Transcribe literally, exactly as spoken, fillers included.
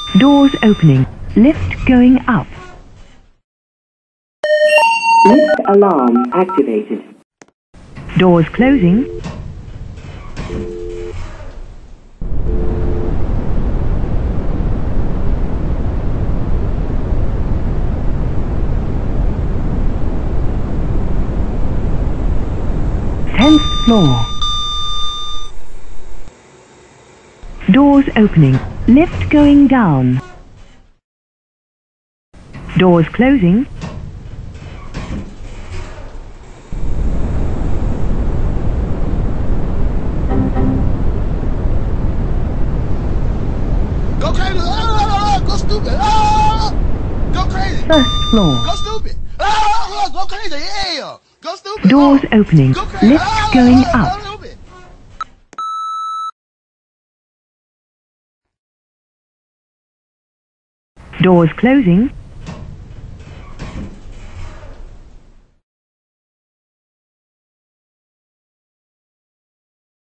Doors opening. Lift going up. Lift alarm activated. Doors closing. Tenth floor. Doors opening. Lift going down. Doors closing. Go crazy! Ah, go stupid! Ah, go crazy! First floor. Go stupid! Ah, go crazy! Yeah! Go stupid! Doors Oh. opening. Go crazy! Lift Ah, going ah, up. Go stupid! Doors closing.